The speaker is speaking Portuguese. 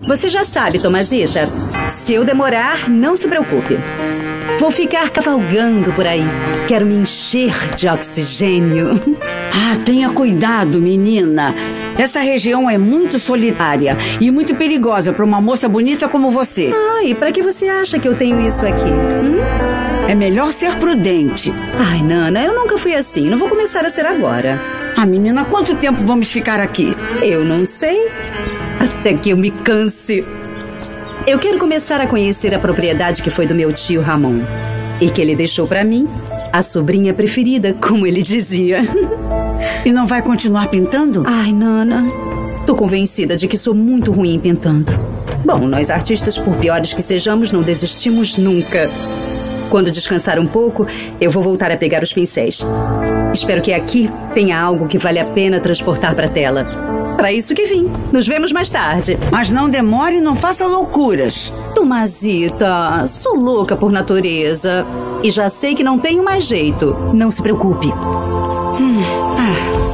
Você já sabe, Tomazita. Se eu demorar, não se preocupe. Vou ficar cavalgando por aí. Quero me encher de oxigênio. Ah, tenha cuidado, menina. Essa região é muito solitária e muito perigosa para uma moça bonita como você. Ah, e para que você acha que eu tenho isso aqui? É melhor ser prudente. Ai, Nana, eu nunca fui assim. Não vou começar a ser agora. Ah, menina, quanto tempo vamos ficar aqui? Eu não sei. Até que eu me canse. Eu quero começar a conhecer a propriedade que foi do meu tio Ramon. E que ele deixou pra mim, a sobrinha preferida, como ele dizia. E não vai continuar pintando? Ai, Nana, tô convencida de que sou muito ruim pintando. Bom, nós artistas, por piores que sejamos, não desistimos nunca. Quando descansar um pouco, eu vou voltar a pegar os pincéis. Espero que aqui tenha algo que vale a pena transportar pra tela. Para isso que vim. Nos vemos mais tarde. Mas não demore e não faça loucuras. Tomazita, sou louca por natureza. E já sei que não tenho mais jeito. Não se preocupe. Ah.